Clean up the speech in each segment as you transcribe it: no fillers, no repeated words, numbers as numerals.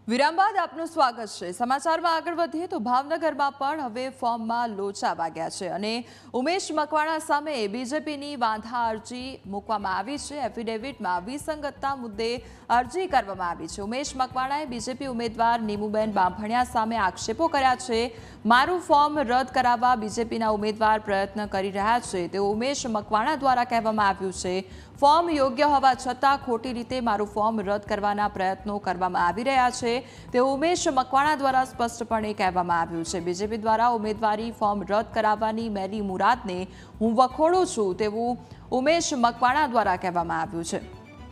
વિરામ બાદ આપનું સ્વાગત છે। સમાચારમાં આગળ વધીએ તો ભાવનગરમાં પણ હવે ફોર્મમાં લોચા વાગ્યા છે અને ઉમેશ મકવાણા સામે બીજેપીની વાંધા અરજી મૂકવામાં આવી છે। એફિડેવિટમાં વિસંગતતા મુદ્દે અરજી કરવામાં આવી છે। ઉમેશ મકવાણાએ બીજેપી ઉમેદવાર નીમુબેન બાંભણિયા સામે આક્ષેપો કર્યા છે। મારું ફોર્મ રદ કરાવવા બીજેપીના ઉમેદવાર પ્રયત્ન કરી રહ્યા છે તેવું ઉમેશ મકવાણા દ્વારા કહેવામાં આવ્યું છે। ફોર્મ યોગ્ય હોવા છતાં ખોટી રીતે મારું ફોર્મ રદ કરવાના પ્રયત્નો કરવામાં આવી રહ્યા છે તેવું ઉમેશ મકવાણા દ્વારા સ્પષ્ટપણે કહેવામાં આવ્યું છે। બીજેપી દ્વારા ઉમેદવારી ફોર્મ રદ કરાવવાની મેલી મુરાદને હું વખોડું છું તેવું ઉમેશ મકવાણા દ્વારા કહેવામાં આવ્યું છે।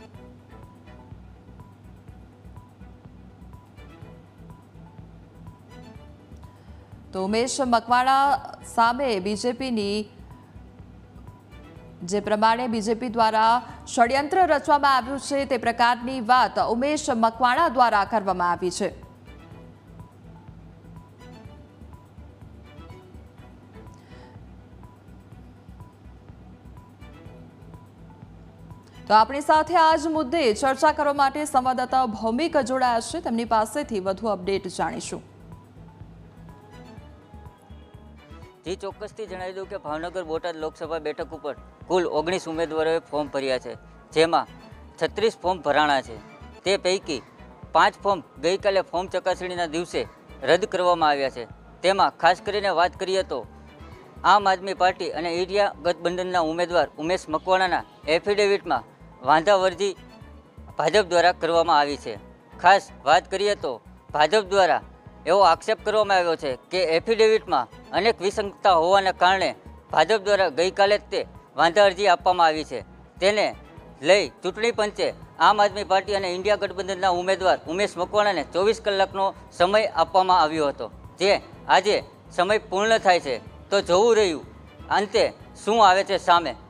તો ઉમેશ મકવાણા સામે બીજેપીની જે પ્રમાણે બીજેપી દ્વારા ષડયંત્ર રચવામાં આવ્યું છે તે પ્રકારની વાત ઉમેશ મકવાણા દ્વારા કરવામાં આવી છે। તો આપણી સાથે આ જ મુદ્દે ચર્ચા કરવા માટે સંવાદદાતા ભૌમિક જોડાયા છે। તેમની પાસેથી વધુ અપડેટ જાણીશું। जी ચોક્કસથી જણાવી દઉં કે ભાવનગર બોટાદ લોકસભા બેઠક ઉપર કુલ 19 ઉમેદવારોએ ફોર્મ ભર્યા છે, જેમાં 36 ફોર્મ ભરાણા છે। તે પૈકી 5 ફોર્મ ગઈકાલે ફોર્મ ચકાસણીના દિવસે રદ કરવામાં આવ્યા છે। તેમાં ખાસ કરીને વાત કરીએ તો આમ આદમી પાર્ટી અને ઇન્ડિયા ગઠબંધનના ઉમેદવાર ઉમેશ મકવાણાના એફિડેવિટમાં વાંધાવર્જી ભાજપ દ્વારા કરવામાં આવી છે। ખાસ વાત કરીએ તો ભાજપ દ્વારા એવો આક્ષેપ કરવામાં આવ્યો છે કે એફિડેવિટમાં અનેક વિસંગતતા હોવાને કારણે ભાજપ દ્વારા ગઈકાલે જ તે વાંધા અરજી આપવામાં આવી છે। તેને લઈ ચૂંટણી પંચે આમ આદમી પાર્ટી અને ઇન્ડિયા ગઠબંધનના ઉમેદવાર ઉમેશ મકવાણાને 24 કલાકનો સમય આપવામાં આવ્યો હતો, જે આજે સમય પૂર્ણ થાય છે। તો જોવું રહ્યું અંતે શું આવે છે સામે।